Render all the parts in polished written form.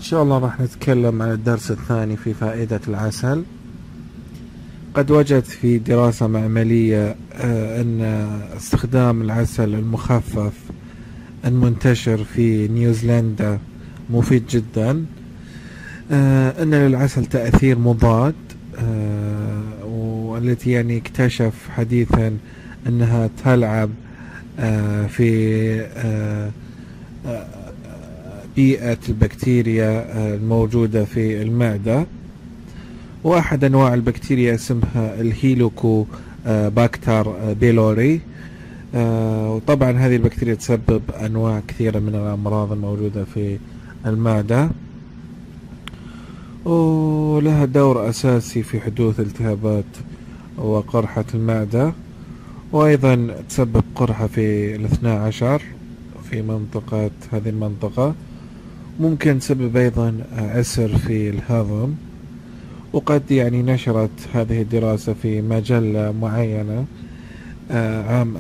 إن شاء الله راح نتكلم عن الدرس الثاني في فائدة العسل. قد وجدت في دراسة معملية أن استخدام العسل المخفف المنتشر في نيوزيلندا مفيد جدا. أن للعسل تأثير مضاد، والتي يعني اكتشف حديثا أنها تلعب في بيئة البكتيريا الموجودة في المعدة. وأحد أنواع البكتيريا اسمها الهيلوكو باكتر بيلوري. وطبعا هذه البكتيريا تسبب أنواع كثيرة من الأمراض الموجودة في المعدة، ولها دور أساسي في حدوث التهابات وقرحة المعدة، وأيضا تسبب قرحة في الاثنى عشر في هذه المنطقة. ممكن تسبب أيضا عسر في الهضم. وقد يعني نشرت هذه الدراسة في مجلة معينة عام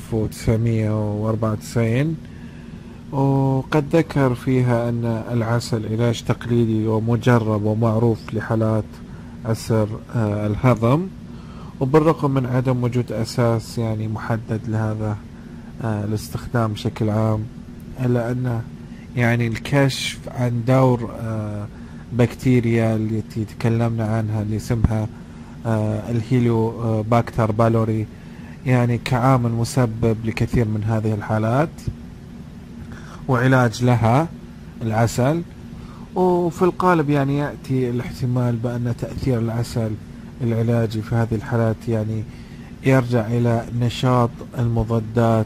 1994، وقد ذكر فيها أن العسل علاج تقليدي ومجرب ومعروف لحالات عسر الهضم، وبالرغم من عدم وجود أساس يعني محدد لهذا الاستخدام بشكل عام، إلا أن يعني الكشف عن دور بكتيريا التي تكلمنا عنها اللي اسمها الهيلو باكتر بالوري يعني كعامل مسبب لكثير من هذه الحالات، وعلاج لها العسل. وفي القالب يعني يأتي الاحتمال بأن تأثير العسل العلاجي في هذه الحالات يعني يرجع إلى نشاط المضادات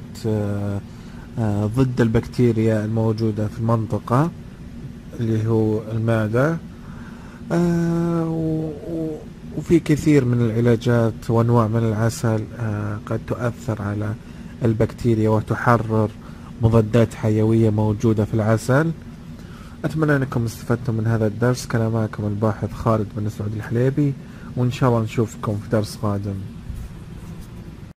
ضد البكتيريا الموجودة في المنطقة اللي هو المعدة. وفي كثير من العلاجات وأنواع من العسل قد تؤثر على البكتيريا وتحرر مضادات حيوية موجودة في العسل. أتمنى أنكم استفدتم من هذا الدرس. كان معكم الباحث خالد بن سعود الحليبي، وإن شاء الله نشوفكم في درس قادم.